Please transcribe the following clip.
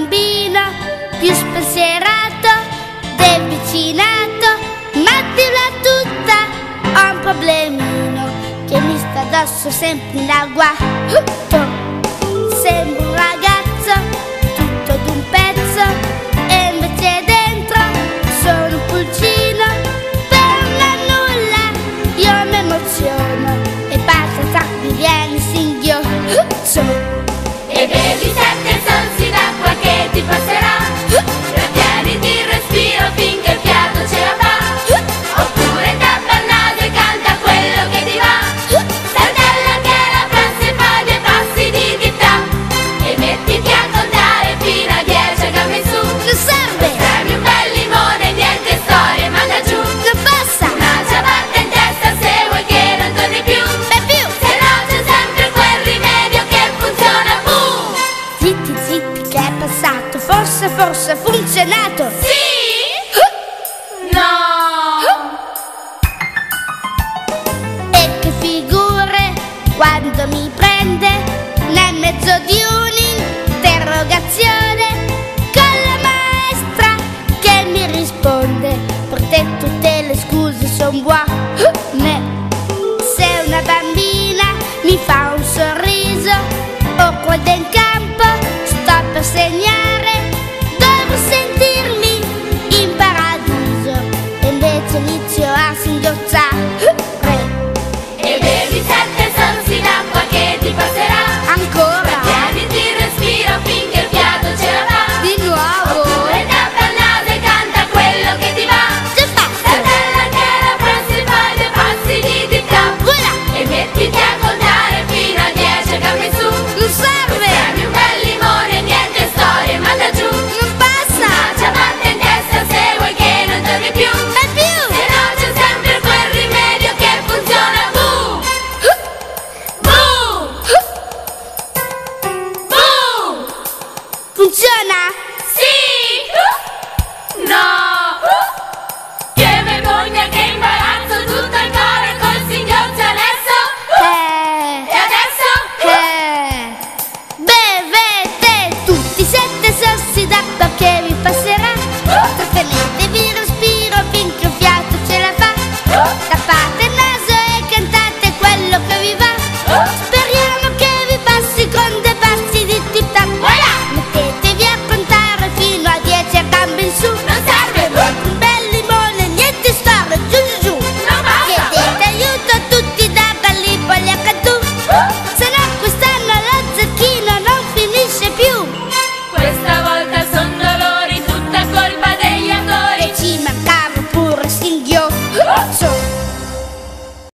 bambino più spensierato del vicinato, ma dirla tutta ho un problemino che mi sta addosso sempre in agguato. Sembra un ragazzo tutto d'un pezzo e invece dentro sono un pulcino. Per nulla io mi emoziono e passa mi viene singhiozzo. E bevi 7 sorsi d'acqua che ti passerà, trattieniti il respiro finché il fiato ce la fa, oppure tappa il naso e canta quello che ti va. Saltella che la frase fa 2 passi di dip-tap e mettiti a contare fino a 10 a gambe in su. Non serve! Premi un bel limone, niente storie, manda giù. Non passa! Una ciabatta in testa se vuoi che non torni più. E più! Se no c'è sempre quel rimedio che funziona, boom! Zitti, zitti che è passato, forse ha funzionato. Sì? No! E che figure quando mi prende nel mezzo di un'interrogazione, con la maestra che mi risponde: per te tutte le scuse son buone. Se una bambina mi fa un sorriso o quando in campo sto per segnare, devo sentirmi in paradiso e invece inizio a singhiozzare. E bevi 7 sorsi d'acqua che ti passerà, Ancora? tieniti il respiro finché il fiato ce la fa, Di nuovo? oppure tappa il naso e canta quello che ti va. Già fatto! Saltella che la frase fa 2 passi di dip-tap Voilà! e mettiti a contare fino a 10 a gambe in su. Non serve! Premi un bel limone, niente storie, manda giù. Non passa! Una ciabatta in testa se vuoi che non torni più. E più! Se no c'è sempre quel rimedio che funziona, boom! Boom! Boom! Funziona?